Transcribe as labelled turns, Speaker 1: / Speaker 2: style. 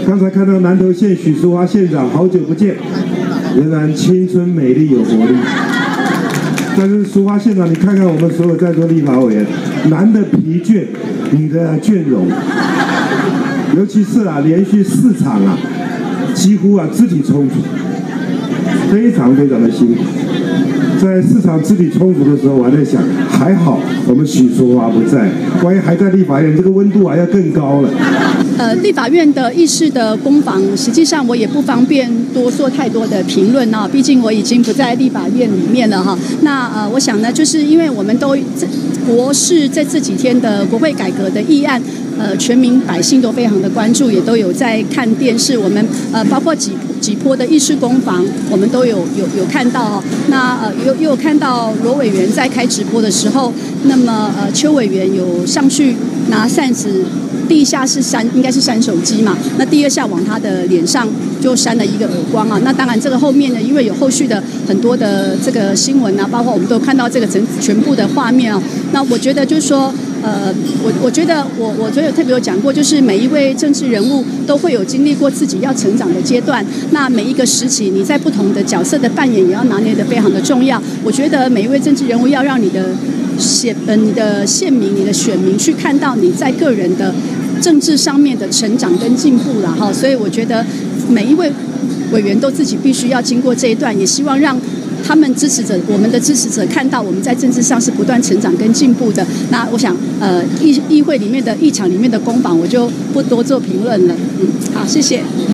Speaker 1: 刚才看到南投县许淑华县长，好久不见，仍然青春美丽有活力。但是淑华县长，你看看我们所有在座立法委员，男的疲倦，女的倦容，尤其是连续4场几乎肢体冲突，非常非常的辛苦。在4场肢体冲突的时候，我还在想，还好我们许淑华不在，万一还在立法院，这个温度要更高了。
Speaker 2: 立法院的议事的攻防，实际上我也不方便多做太多的评论啊，毕竟我已经不在立法院里面了哈。那我想呢，就是因为我们都国事在这几天的国会改革的议案，全民百姓都非常的关注，也都有在看电视。我们包括几波的议事攻防，我们都有看到哦。那又有看到罗委员在开直播的时候，那么邱委员有上去拿扇子。第一下是应该是扇手机嘛，那第2下往他的脸上就扇了一个耳光啊。那当然这个后面呢，因为有后续的很多的这个新闻啊，包括我们都看到这个全部的画面啊。那我觉得就是说，我觉得我昨天特别有讲过，就是每一位政治人物都会有经历过自己要成长的阶段。那每一个时期，你在不同的角色的扮演也要拿捏得非常的重要。我觉得每一位政治人物要让你的县民、你的选民去看到你在个人的政治上面的成长跟进步啦哈，所以我觉得每一位委员都自己必须要经过这一段，也希望让他们我们的支持者看到我们在政治上是不断成长跟进步的。那我想议会里面的议场里面的攻防，我就不多做评论了。好，谢谢。